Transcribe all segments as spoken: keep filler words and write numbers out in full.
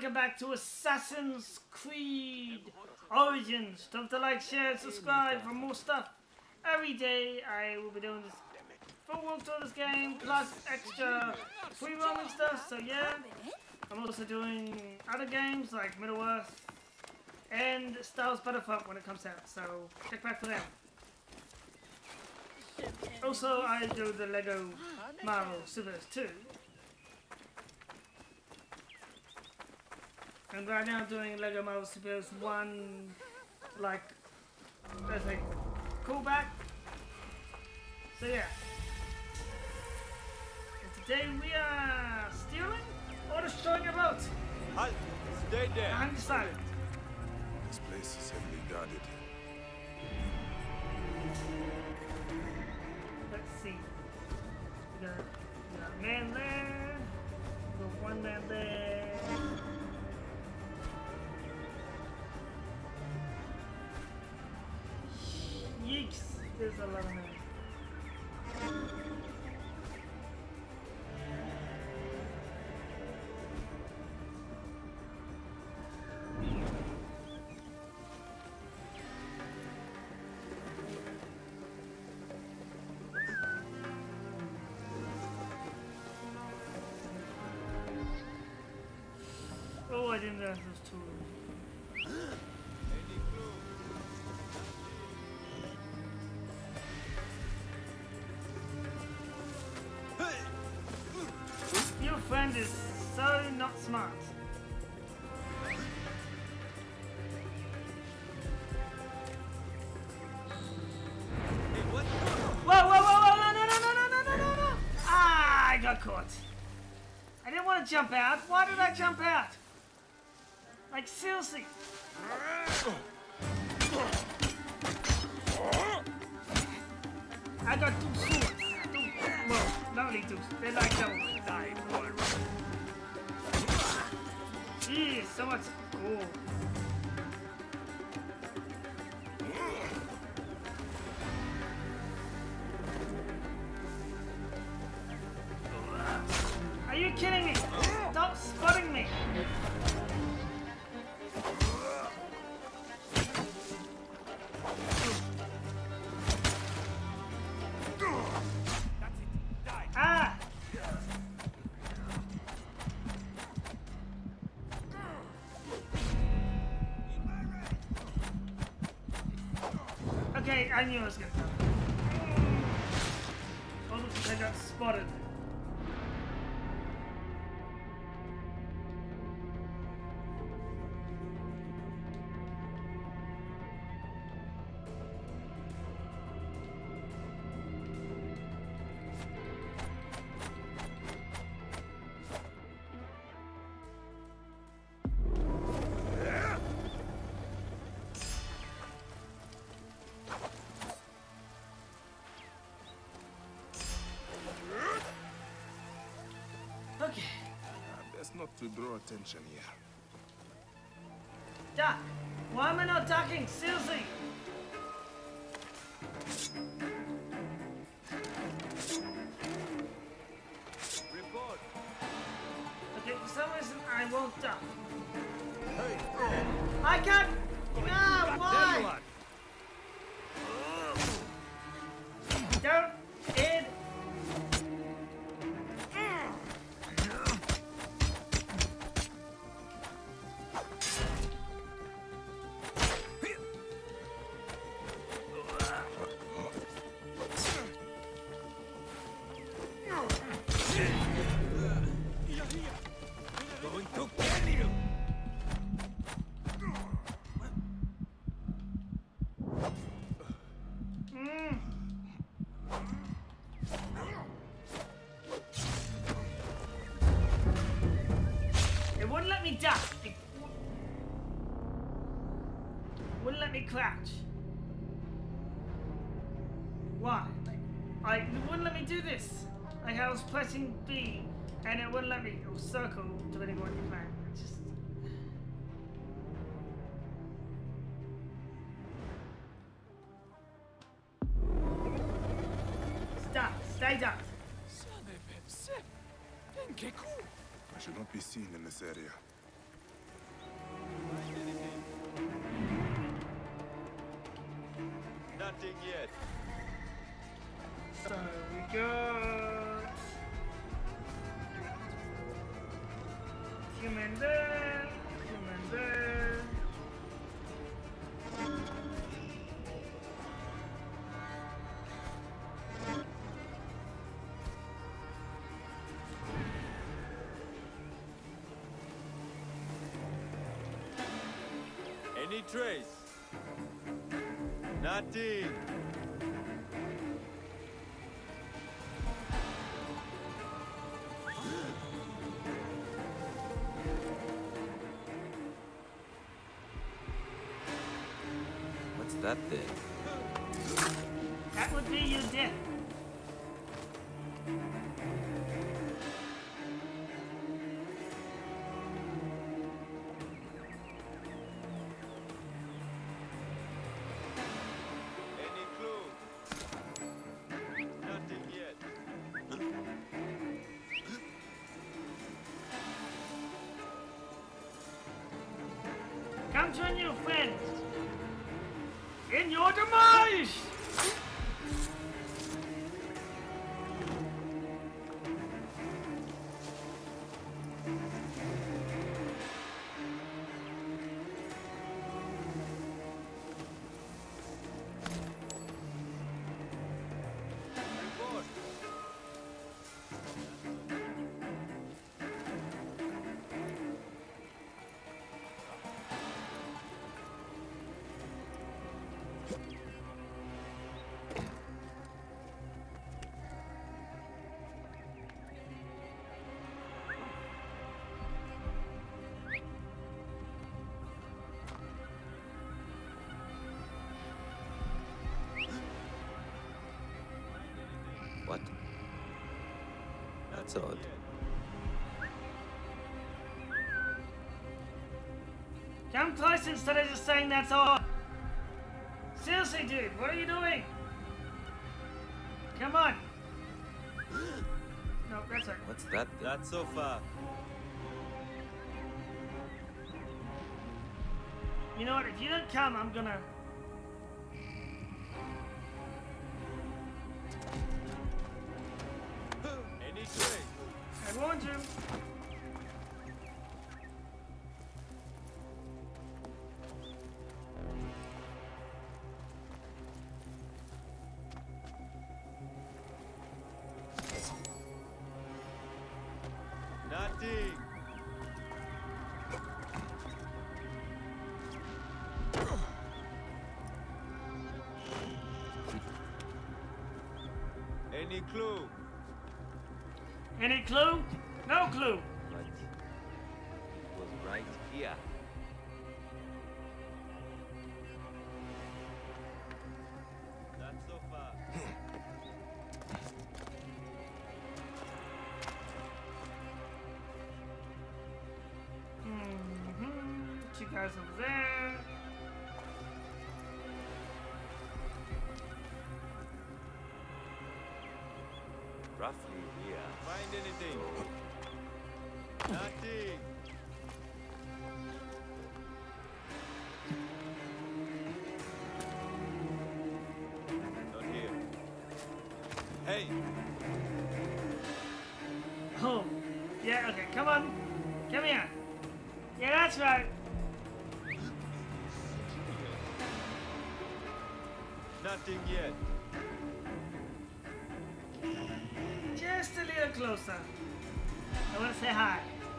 welcome back to Assassin's Creed Origins. Don't forget to like, share, and subscribe for more stuff. Every day I will be doing this full walkthrough of this game, plus extra free roaming stuff, so yeah. I'm also doing other games like Middle-earth and Star Wars Battlefront when it comes out, so check back for them. Also, I do the Lego Marvel Superheroes too. And right now I'm doing Lego Marvel Superheroes one, like, let's say, callback. So yeah. And today we are stealing or destroying a boat. Halt! Stay there! I'm decided. This place is heavily guarded. Let's see. We got, we got a man there. We got one man there. Yeeks! There's a lot of men. Oh, I didn't realize those two. Your friend is so not smart. Whoa, whoa, whoa, whoa, no, no, no, no, no, no, no, no! Ah, I got caught. I didn't want to jump out. Why did I jump out? Like, seriously. I got two swords. Two, well, not only two. They're like double. Jeez, so much gold. Are you kidding me? Stop spotting me. Ah! Okay, I knew I was gonna die. Almost I got spotted. Okay. Uh, best not to draw attention here. Duck! Why am I not ducking? Seriously! Report! Okay, for some reason I won't duck. Hey! I can't! No, why? Don't it! Going to kill you! Mm. It wouldn't let me duck. It wouldn't let me crouch. Why? Like, I, it wouldn't let me do this. Like I was pressing B and it wouldn't let me, or circle, depending on what you're playing. It's just... Stop, stay down. I should not be seen in this area. Nothing yet. So we got human there, human there. Any trace? Nothing. What's that thing? That would be your death. Any clue? Nothing yet. Come join your friends in your demise! Report. What? That's odd. Come close instead of just saying that's all. Seriously, dude, what are you doing? Come on. No, that's right. What's that thing? Not so far. You know what? If you don't come, I'm gonna. Any trace? I warned you. Nothing. Any clue? Any clue? No clue. But it was right here. Not so far. Mm-hmm. Two guys over there. Roughly here. Find anything? Nothing. Not here. Hey, Oh. Yeah, okay, come on. Come here. Yeah, that's right. nothing yet. Just a little closer. I want to say hi.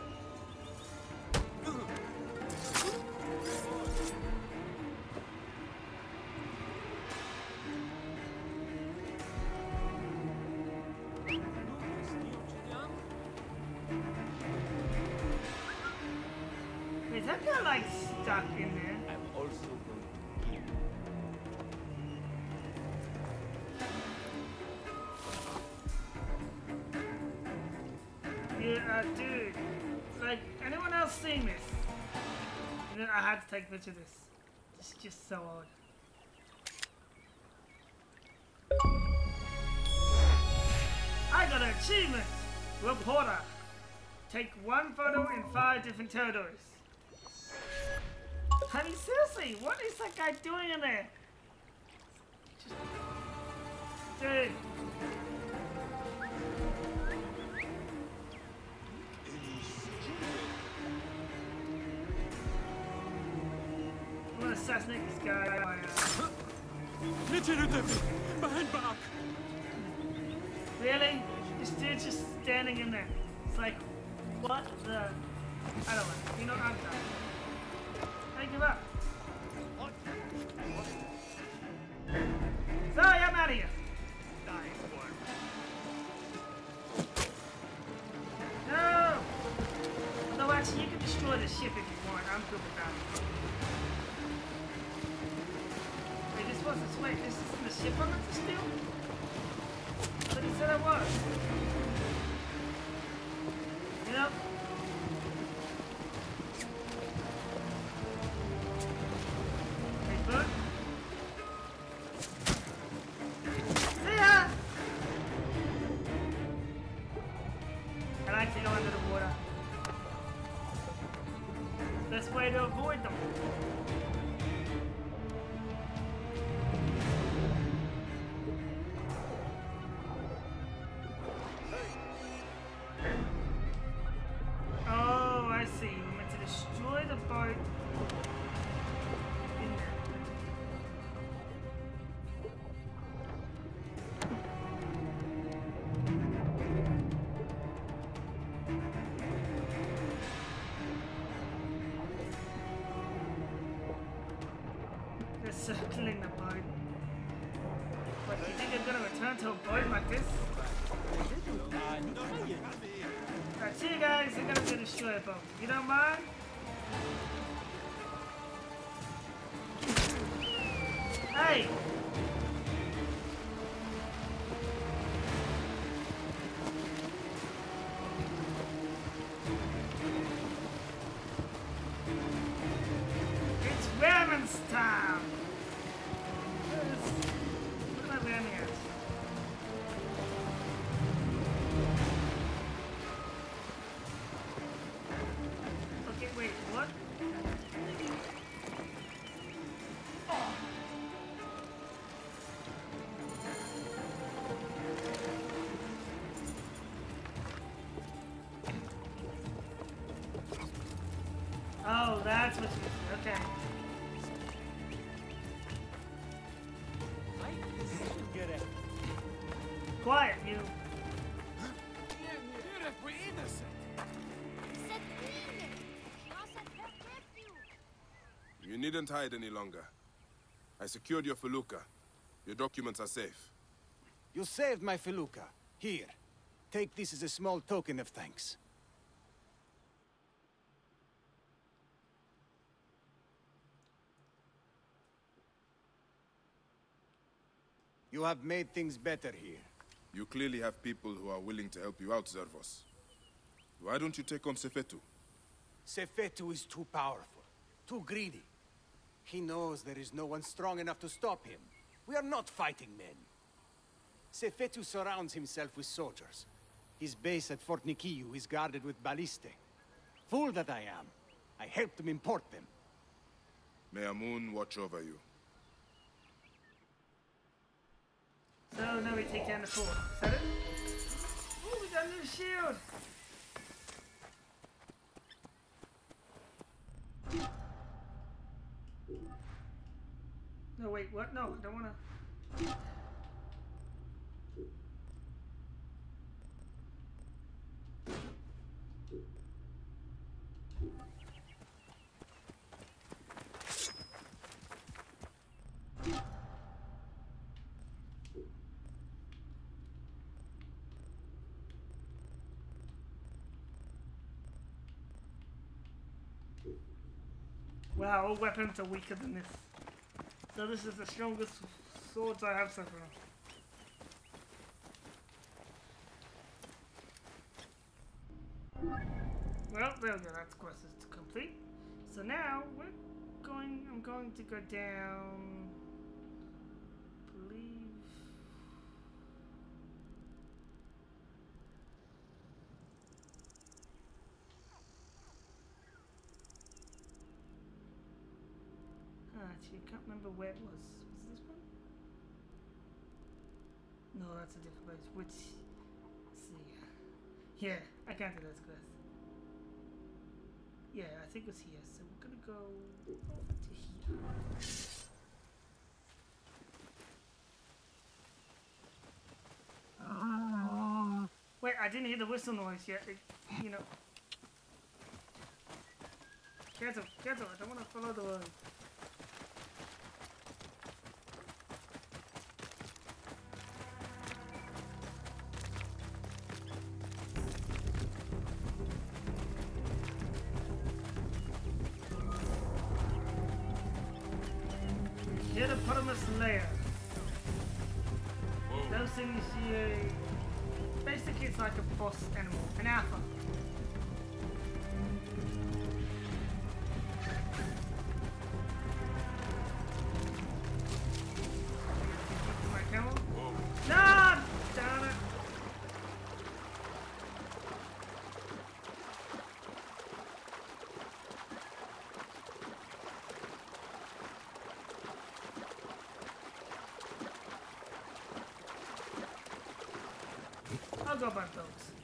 Is that guy like stuck in there? I'm also going to kill you. Yeah, uh, dude. Like, anyone else seen this? And then I had to take a picture of this. It's just so odd. I got an achievement! Reporter. Take one photo in five different territories. I mean, seriously, what is that guy doing in there? Just... Dude! I'm gonna assassinate this guy. Behind back! Really? This dude's just standing in there. It's like, what the... I don't know. You know, I'm done. I give up. Sorry, I'm out of here. No! No, actually, you can destroy the ship if you want. I'm good with that. Wait, this wasn't... Wait, this isn't the ship I'm meant to steal? But he said I was. You know? Hey, bud. See ya! I like to go under the water. Best way to avoid them. Oh, I see. We're meant to destroy the boat. In there. They're circling the boat. What, do you think they're gonna return to a boat like this? Alright, see you guys. I'm gonna go destroy a boat. You don't mind? Hey! It's Ramon's time! What am I wearing here? Okay, wait, what? Oh, that's what you do. Okay. Quiet, you. You needn't hide any longer. I secured your felucca. Your documents are safe. You saved my felucca. Here. Take this as a small token of thanks. You have made things better here. You clearly have people who are willing to help you out, Zervos. Why don't you take on Sefetu? Sefetu is too powerful, too greedy. He knows there is no one strong enough to stop him. We are not fighting men. Sefetu surrounds himself with soldiers. His base at Fort Nikiu is guarded with ballistae. Fool that I am. I helped him import them. May Amun watch over you. So now we take down the fort. Is that it? Oh, we got a new shield! No, wait, what? No, don't wanna... Wow, all weapons are weaker than this. So this is the strongest swords I have so far. Well, there we go, that quest is complete. So now, we're going, I'm going to go down, I believe... Actually, I can't remember where it was. Was it this one? No, that's a different place. Which, let's see. Yeah, I can't do this quest. Yeah, I think it's here. So we're gonna go over to here. Uh, wait, I didn't hear the whistle noise yet. It, you know. Cancel, cancel. I don't want to follow the road. Hippopotamus lair. Those things you basically it's like a boss animal, an alpha. My camel? No! Damn it! I'll go about those.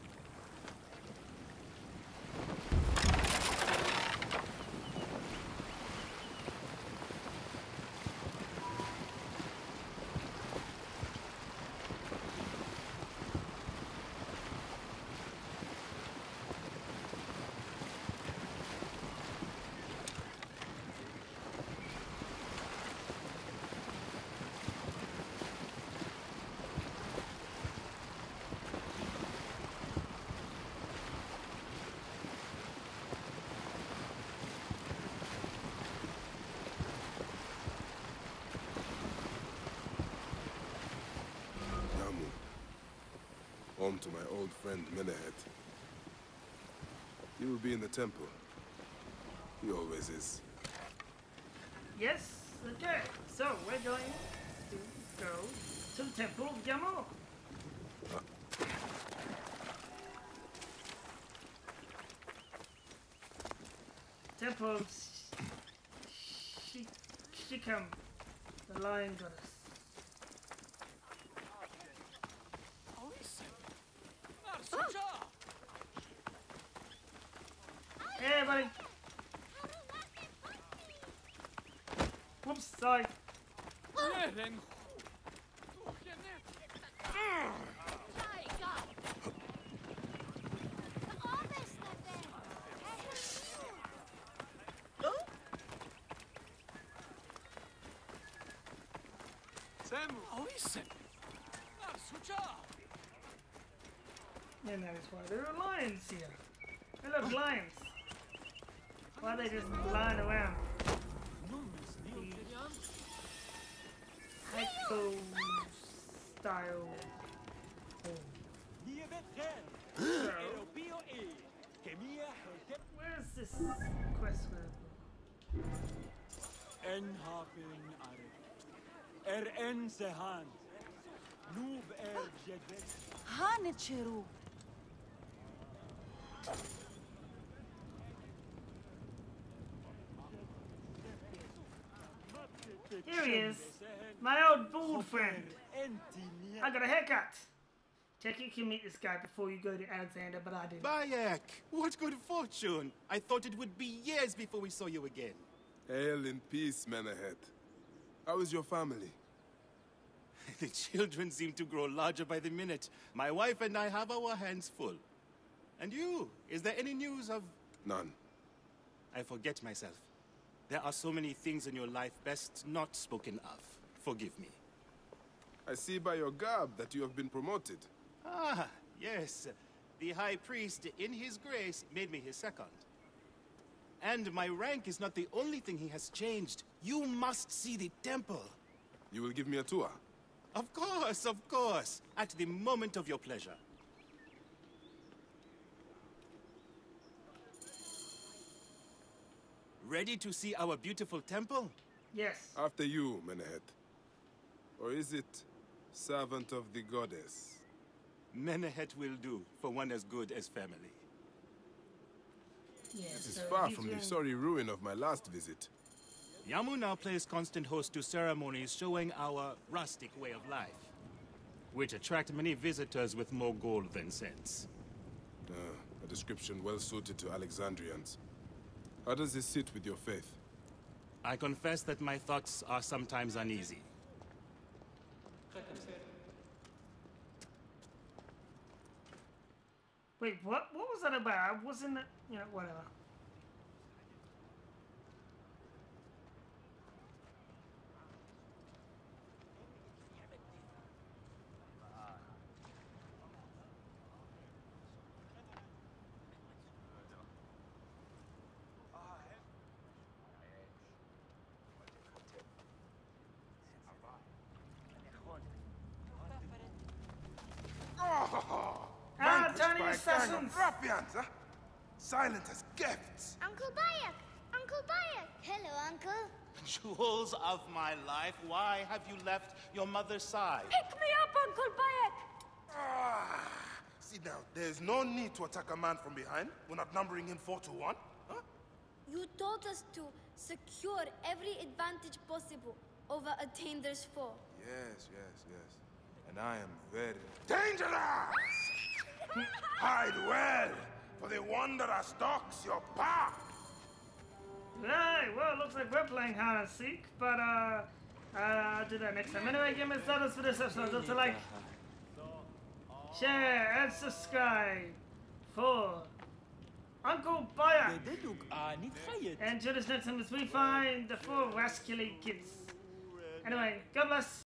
Home to my old friend Menehet. He will be in the temple. He always is. Yes, okay. So we're going to go to the Temple of Yamu. Temple of Sh Shikam, the lion goddess. Hey, buddy. Whoops, sorry. And that is why there are lions here. Hey, look, lions. Why are they just lying around? Hypo style. So, where's this quest gonna go? Enhapen are. Er en sehan. Noob er jedvet. Hanichiru. Here he is, my old bald friend. I got a haircut. Check you can meet this guy before you go to Alexander, but I didn't. Bayek, what good fortune. I thought it would be years before we saw you again. Hail in peace, Menehet. How is your family? The children seem to grow larger by the minute. My wife and I have our hands full. And you, is there any news of... None. I forget myself. There are so many things in your life best not spoken of. Forgive me. I see by your garb that you have been promoted. Ah, yes. The High Priest, in his grace, made me his second. And my rank is not the only thing he has changed. You must see the temple. You will give me a tour? Of course, of course. At the moment of your pleasure. Ready to see our beautiful temple? Yes. After you, Menehet. Or is it servant of the goddess? Menehet will do for one as good as family. Yes. This is so far he's from doing... the sorry ruin of my last visit. Yamu now plays constant host to ceremonies showing our rustic way of life. which attract many visitors with more gold than sense. Uh, a description well suited to Alexandrians. How does this sit with your faith? I confess that my thoughts are sometimes uneasy. Wait, what? What was that about? Wasn't it? You know, whatever. Oh, Ah, vanquished tiny by a gang assassins! of ruffians, huh? Silent as gifts. Uncle Bayek! Uncle Bayek! Hello, Uncle. Jewels of my life, why have you left your mother's side? Pick me up, Uncle Bayek! Ah, see now, there's no need to attack a man from behind. We're not numbering him four to one. Huh? You told us to secure every advantage possible over Attainer's foe. Yes, yes, yes. And I am very dangerous! Hide well, for the wanderer stalks your path. Right, well, it looks like we're playing hide and seek, but uh, uh, I'll do that next time. Anyway, give me a status for this episode. Don't to like, share, and subscribe for Uncle Bayek. And join us next time as we find the four rascally kids. Anyway, God bless.